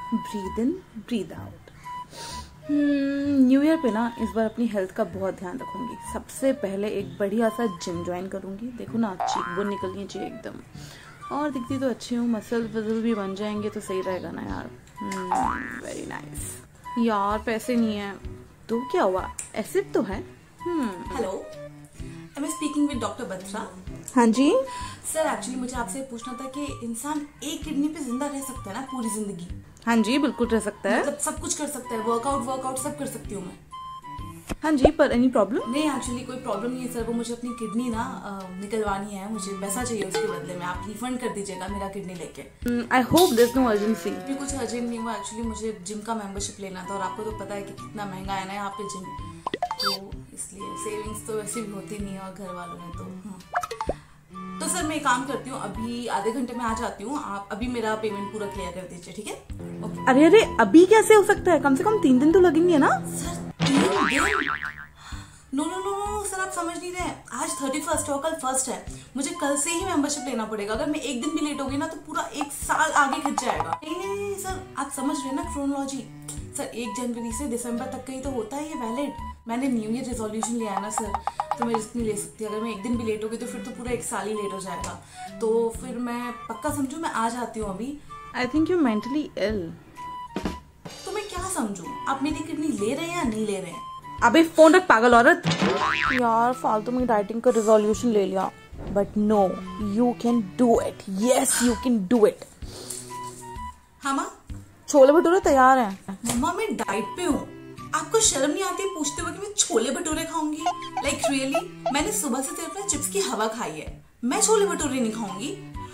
Breathe in breathe out. New year पे ना इस बार अपनी हेल्थ का बहुत ध्यान रखूंगी। सबसे पहले एक बढ़िया सा जिम ज्वाइन करूंगी। देखो ना, चीक बोन निकलनी चाहिए एकदम, और दिखती तो अच्छी हूँ। मसल वसल भी बन जाएंगे तो सही रहेगा ना यार। Very nice. यार पैसे नहीं है तो क्या हुआ, एसिड तो है। Hello, am I speaking with doctor Batra? हाँ जी सर, एक्चुअली मुझे आपसे पूछना था कि इंसान एक किडनी पे जिंदा रह सकता है ना पूरी जिंदगी? हाँ जी, बिल्कुल रह सकता है। मतलब सब कुछ कर सकता है, वर्कआउट सब कर सकती हूँ मैं? हाँ जी, पर एनी प्रॉब्लम? नहीं, एक्चुअली कोई प्रॉब्लम नहीं है सर। वो मुझे अपनी किडनी ना निकलवानी है, मुझे पैसा चाहिए उसके बदले में। आप रिफंड कर दीजिएगा मेरा किडनी लेके। I hope there is no urgency. भी कुछ अर्जेंट नहीं हुआ, एक्चुअली मुझे जिम का मेंबरशिप लेना था, और आपको तो पता है कि कितना महंगा है ना यहाँ पे जिम, तो इसलिए सेविंग्स तो वैसे भी होती नहीं है, और घर वालों ने तो सर मैं एक काम करती हूँ, अभी आधे घंटे में आ जाती हूँ। आप अभी मेरा पेमेंट पूरा क्लियर कर दीजिए, ठीक है? ओके। अरे अरे, अभी कैसे हो सकता है? कम से कम 3 दिन तो लगेंगे ना? सर 3 दिन? नो सर, आप समझ नहीं रहे। आज 31 है और कल 1 है। मुझे कल से ही मेंबरशिप लेना पड़ेगा। अगर मैं एक दिन भी लेट हो गई ना तो पूरा 1 साल आगे खिंच जाएगा। नहीं सर, आप समझ रहे हैं ना क्रोनोलॉजी। सर 1 जनवरी से दिसंबर तक का ही तो होता है ये वैलिड। मैंने न्यू ईयर रिजोल्यूशन लिया है ना सर, तो मैं रिस्क नहीं ले सकती। अगर मैं एक दिन भी लेट हो गई तो फिर तो पूरा 1 साल ही लेट हो जाएगा। तो फिर मैं पक्का समझू, मैं आ जाती हूँ अभी। I think you mentally ill. तो मैं क्या समझू, आप मेरी किडनी ले रहे हैं या नहीं ले रहे हैं? अबे फोन रख पागल औरत। यार फालतू में डाइटिंग का रिजोल्यूशन ले लिया, but no, you can do it. Yes, you can do it. हाँ माँ, छोले भटूरे तैयार हैं। मम्मा मैं डाइट पे हूँ। आपको शर्म नहीं आती पूछते हुए कि मैं छोले भटूरे खाऊंगी? लाइक रियली, मैंने सुबह से सिर्फ चिप्स की हवा खाई है, मैं छोले भटूरे नहीं खाऊंगी।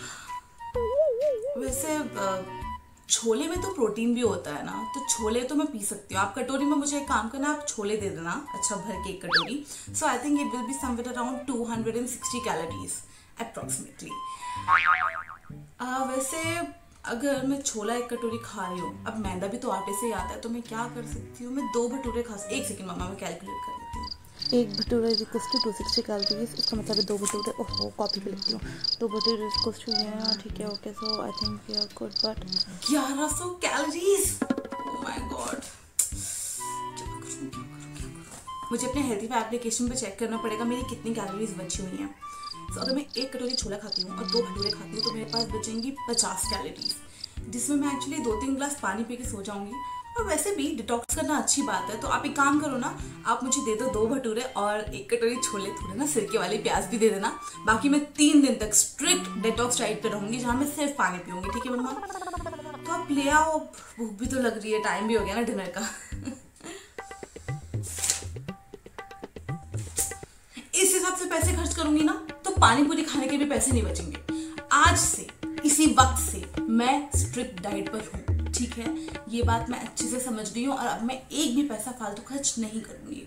वैसे छोले में तो प्रोटीन भी होता है ना, तो छोले तो मैं पी सकती हूँ। आप कटोरी में मुझे एक काम करना, आप छोले दे देना अच्छा भर के, एक कटोरी। So I think it will be somewhere around 260 calories approximately. वैसे अगर मैं छोला 1 कटोरी खा रही हूँ, अब मैदा भी तो आटे से ही आता है, तो मैं क्या कर सकती हूँ? मैं 2 भटूरे खा सकती हूँ। 1 सेकंड मम्मा, मैं कैलकुलेट कर लेती हूँ। 1 bhatura is equals to 260 calories. इसका मतलब है 2 भटूरे। ओहो, कॉपी पे लिखती हूँ। 2 भटूरे इज इक्वल्स टू, ठीक है, okay. So I think we are good, but 1100 calories. Oh my God, मुझे अपने हेल्थी फैट एप्लीकेशन पे चेक करना पड़ेगा मेरी कितनी कैलोरीज बची हुई हैं। तो अगर मैं 1 कटोरी छोला खाती हूँ और 2 भटूरे खाती हूँ तो मेरे पास बचेंगी 50 कैलोरीज, जिसमें मैं एक्चुअली 2-3 ग्लास पानी पी के सो जाऊंगी। और वैसे भी डिटॉक्स करना अच्छी बात है, तो आप एक काम करो ना, आप मुझे दे दो 2 भटूरे और 1 कटोरी छोले, थोड़े ना सिरके वाले प्याज भी दे देना। बाकी मैं 3 दिन तक स्ट्रिक्ट डिटॉक्स डाइट पे रहूंगी, जहाँ मैं सिर्फ पानी पीऊंगी, ठीक है मम्मा? तो आप ले आओ, भूख भी तो लग रही है, टाइम भी हो गया ना डिनर का। इस हिसाब से पैसे खर्च करूंगी ना तो पानी पूरी खाने के भी पैसे नहीं बचेंगे। आज से, इसी वक्त से मैं स्ट्रिक्ट डाइट पर हूँ, ठीक है? ये बात मैं अच्छे से समझ गई हूँ, और अब मैं एक भी पैसा फालतू खर्च नहीं करूंगी।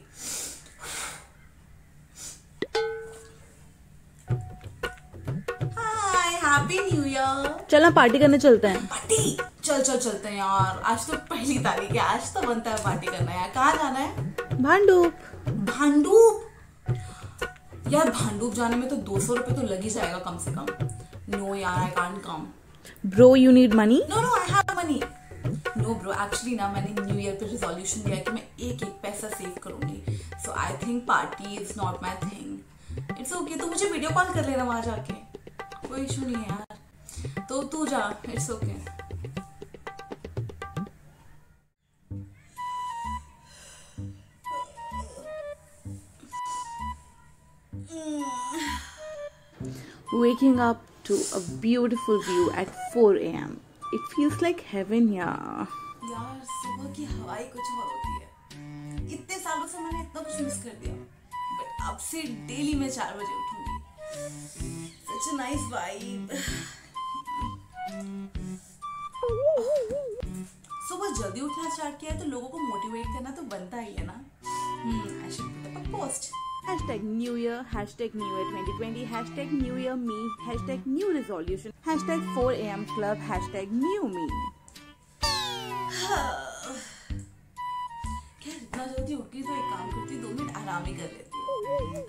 Hi, happy new year. चलना पार्टी करने चलते हैं। पार्टी? चलते हैं यार, आज तो पहली तारीख है, आज तो बनता है पार्टी करना यार। कहाँ जाना है? भांडूप। भांडूप? यार भांडूप जाने में तो 200 रुपए तो लग ही जाएगा कम से कम। नो यार, I can't come. Bro, you need money? No, I have money. No bro, actually ना मैंने न्यू ईयर पे रिजोल्यूशन लिया कि मैं एक पैसा सेव करूंगी। So I think party is not my thing. It's okay, तो मुझे वीडियो कॉल कर लेना वहां जाके, कोई इशू नहीं है यार। तो तू जा, it's okay. Waking up to a beautiful view at 4 a.m. It feels like heaven, yeah. यार सुबह की हवा ही कुछ और होती है। इतने सालों से मैंने इतना कुछ मिस कर दिया, बट अब से डेली मैं 4 बजे उठूंगी। Such a nice vibe। सुबह जल्दी उठना स्टार्ट किया है तो लोगों को मोटिवेट करना तो बनता ही है ना। I should put up a post। Hashtag New Year, hashtag New Year 2020, hashtag New Year me, hashtag New Resolution, hashtag 4 a.m. Club, hashtag New Me। खैर इतना जल्दी उठ गई तो एक काम करती, 2 मिनट आराम ही कर लेती हूँ।